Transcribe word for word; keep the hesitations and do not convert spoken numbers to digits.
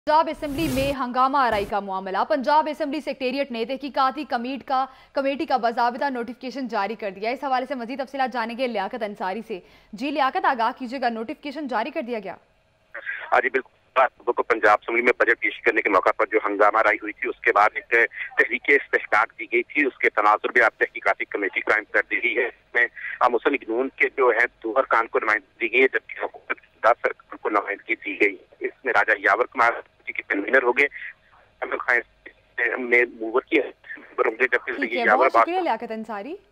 Punjab assembly में हंगामा आराई का मामला। पंजाब असेंबली सेक्रेटेरिएट ने तहकीकाती कमेटी का कमेटी का बाज़ाबिता नोटिफिकेशन जारी कर दिया। इस हवाले से मजीद तफसीलात जानेंगे लियाकत अंसारी से। जी लियाकत, आगाह कीजिएगा, नोटिफिकेशन जारी कर दिया गया? हाँ जी बिल्कुल, को पंजाब असेंबली में बजट पेश करने के मौका पर जो हंगामा आराई हुई थी, उसके बाद एक तहरीक इस्तेहकाक दी गई थी। उसके तनाजुर में अब तहकीकाती कमेटी कायम कर दी गई है। इसमें मुस्लिम लीग नून के जो है दो अरकान को नुमाइंदगी दी गई है, जबकि हुकूमत की दस अरकान को नुमाइंदगी दी गई। इसमें राजा यावर कुमार के कन्वीनर हो गए, मूवर किया, ठीक है, बहुत शुक्रिया लियाकत अंसारी।